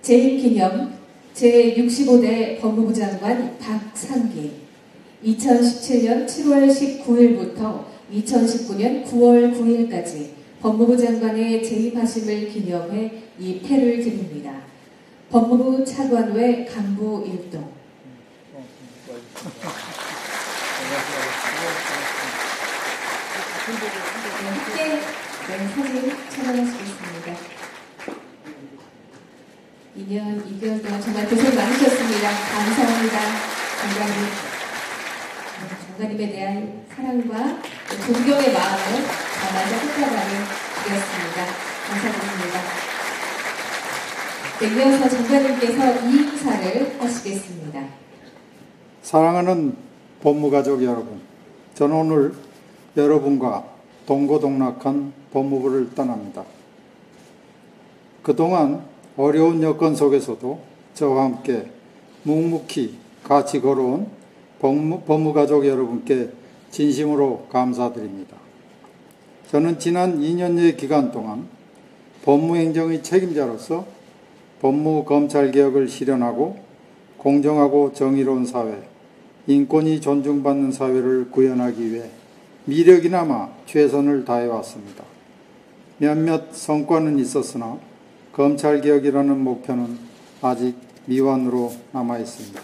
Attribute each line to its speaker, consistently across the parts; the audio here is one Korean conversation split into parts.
Speaker 1: 재임기념 제65대 법무부 장관 박상기 2017년 7월 19일부터 2019년 9월 9일까지 법무부 장관의 재임하심을 기념해 이 패를 드립니다. 법무부 차관외 간부 일동. 함께 사진 촬영하시겠습니다. 2년 2개월 동안 정말 고생 많으셨습니다. 감사합니다. 장관님. 장관님에 대한 사랑과 존경의 마음을 담아서 꽃다발을 드렸습니다. 감사드립니다. 네, 이어서 장관님께서 이 인사를 하시겠습니다.
Speaker 2: 사랑하는 법무가족 여러분, 저는 오늘 여러분과 동고동락한 법무부를 떠납니다. 그동안 어려운 여건 속에서도 저와 함께 묵묵히 같이 걸어온 법무가족 여러분께 진심으로 감사드립니다. 저는 지난 2년여의 기간 동안 법무행정의 책임자로서 법무검찰개혁을 실현하고 공정하고 정의로운 사회, 인권이 존중받는 사회를 구현하기 위해 미력이나마 최선을 다해왔습니다. 몇몇 성과는 있었으나 검찰개혁이라는 목표는 아직 미완으로 남아있습니다.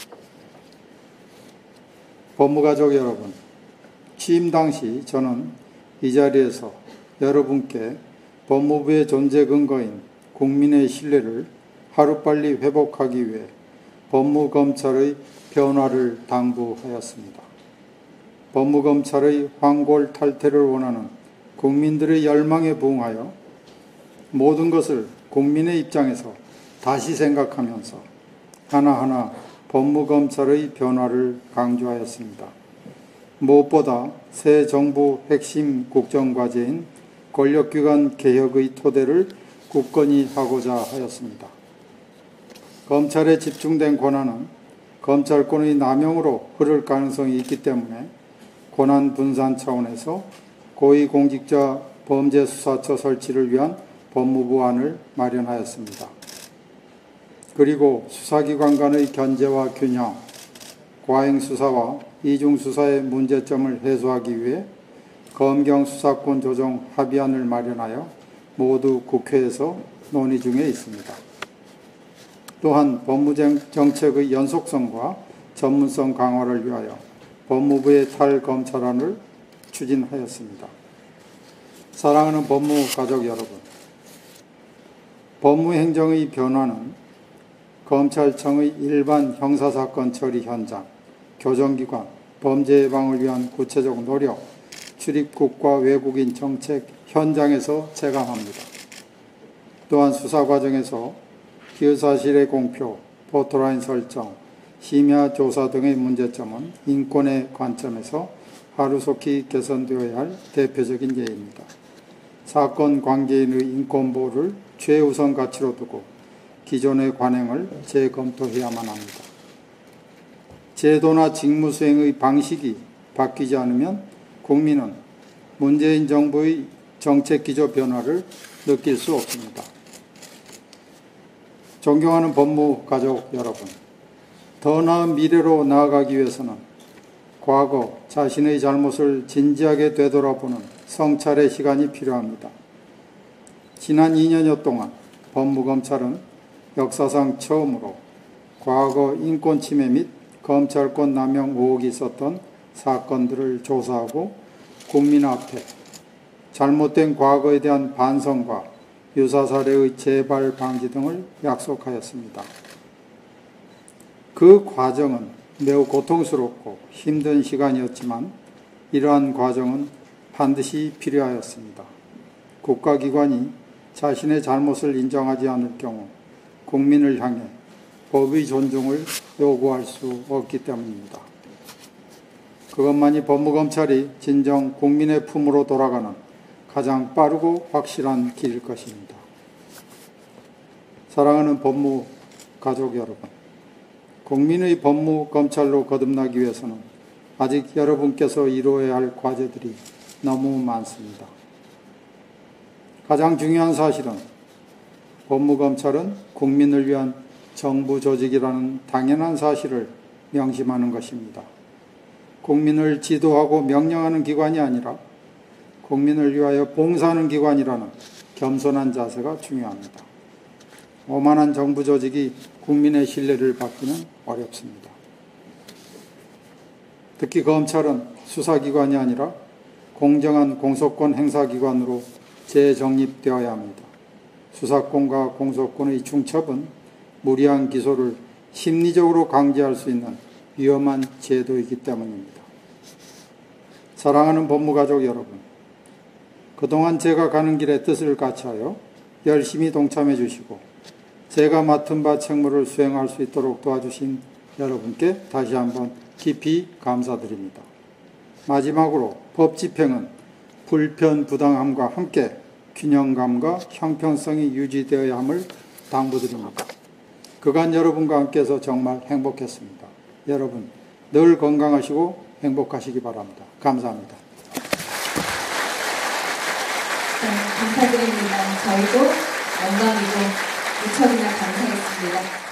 Speaker 2: 법무가족 여러분, 취임 당시 저는 이 자리에서 여러분께 법무부의 존재 근거인 국민의 신뢰를 하루빨리 회복하기 위해 법무검찰의 변화를 당부하였습니다. 법무검찰의 황골탈퇴를 원하는 국민들의 열망에 부응하여 모든 것을 국민의 입장에서 다시 생각하면서 하나하나 법무검찰의 변화를 강조하였습니다. 무엇보다 새 정부 핵심 국정과제인 권력기관 개혁의 토대를 굳건히 하고자 하였습니다. 검찰에 집중된 권한은 검찰권의 남용으로 흐를 가능성이 있기 때문에 권한 분산 차원에서 고위공직자 범죄수사처 설치를 위한 법무부안을 마련하였습니다. 그리고 수사기관 간의 견제와 균형, 과잉수사와 이중수사의 문제점을 해소하기 위해 검경수사권 조정 합의안을 마련하여 모두 국회에서 논의 중에 있습니다. 또한 법무정책의 연속성과 전문성 강화를 위하여 법무부의 탈검찰안을 추진하였습니다. 사랑하는 법무가족 여러분, 법무행정의 변화는 검찰청의 일반 형사사건 처리 현장, 교정기관, 범죄 예방을 위한 구체적 노력, 출입국과 외국인 정책 현장에서 체감합니다. 또한 수사 과정에서 기여사실의 공표, 포토라인 설정, 심야 조사 등의 문제점은 인권의 관점에서 하루속히 개선되어야 할 대표적인 예입니다. 사건 관계인의 인권보호를 최우선 가치로 두고 기존의 관행을 재검토해야만 합니다. 제도나 직무 수행의 방식이 바뀌지 않으면 국민은 문재인 정부의 정책 기조 변화를 느낄 수 없습니다. 존경하는 법무가족 여러분, 더 나은 미래로 나아가기 위해서는 과거 자신의 잘못을 진지하게 되돌아보는 성찰의 시간이 필요합니다. 지난 2년여 동안 법무검찰은 역사상 처음으로 과거 인권침해 및 검찰권 남용 의혹이 있었던 사건들을 조사하고 국민 앞에 잘못된 과거에 대한 반성과 유사 사례의 재발 방지 등을 약속하였습니다. 그 과정은 매우 고통스럽고 힘든 시간이었지만 이러한 과정은 반드시 필요하였습니다. 국가기관이 자신의 잘못을 인정하지 않을 경우 국민을 향해 법의 존중을 요구할 수 없기 때문입니다. 그것만이 법무검찰이 진정 국민의 품으로 돌아가는 가장 빠르고 확실한 길일 것입니다. 사랑하는 법무가족 여러분, 국민의 법무검찰로 거듭나기 위해서는 아직 여러분께서 이루어야 할 과제들이 너무 많습니다. 가장 중요한 사실은 법무검찰은 국민을 위한 정부 조직이라는 당연한 사실을 명심하는 것입니다. 국민을 지도하고 명령하는 기관이 아니라 국민을 위하여 봉사하는 기관이라는 겸손한 자세가 중요합니다. 오만한 정부 조직이 국민의 신뢰를 받기는 어렵습니다. 특히 검찰은 수사기관이 아니라 공정한 공소권 행사기관으로 재정립되어야 합니다. 수사권과 공소권의 중첩은 무리한 기소를 심리적으로 강제할 수 있는 위험한 제도이기 때문입니다. 사랑하는 법무가족 여러분, 그동안 제가 가는 길에 뜻을 같이하여 열심히 동참해 주시고 제가 맡은 바 책무를 수행할 수 있도록 도와주신 여러분께 다시 한번 깊이 감사드립니다. 마지막으로 법 집행은 불편부당함과 함께 균형감과 형평성이 유지되어야 함을 당부드립니다. 그간 여러분과 함께해서 정말 행복했습니다. 여러분 늘 건강하시고 행복하시기 바랍니다. 감사합니다.
Speaker 1: 네, 감사드립니다. 저희도 영광이고 무척이나 감사했습니다.